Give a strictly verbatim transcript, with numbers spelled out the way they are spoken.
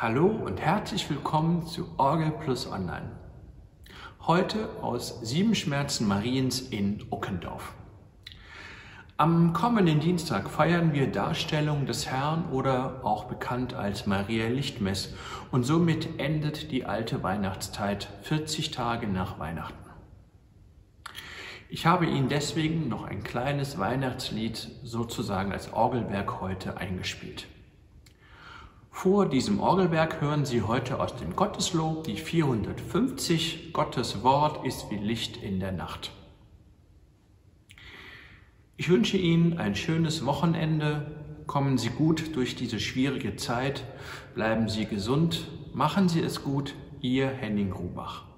Hallo und herzlich willkommen zu Orgel plus Online. Heute aus Siebenschmerzen Mariens in Uckendorf. Am kommenden Dienstag feiern wir Darstellung des Herrn oder auch bekannt als Maria Lichtmess und somit endet die alte Weihnachtszeit vierzig Tage nach Weihnachten. Ich habe Ihnen deswegen noch ein kleines Weihnachtslied sozusagen als Orgelwerk heute eingespielt. Vor diesem Orgelwerk hören Sie heute aus dem Gotteslob die vierhundertfünfzig, Gottes Wort ist wie Licht in der Nacht. Ich wünsche Ihnen ein schönes Wochenende, kommen Sie gut durch diese schwierige Zeit, bleiben Sie gesund, machen Sie es gut, Ihr Henning Grubach.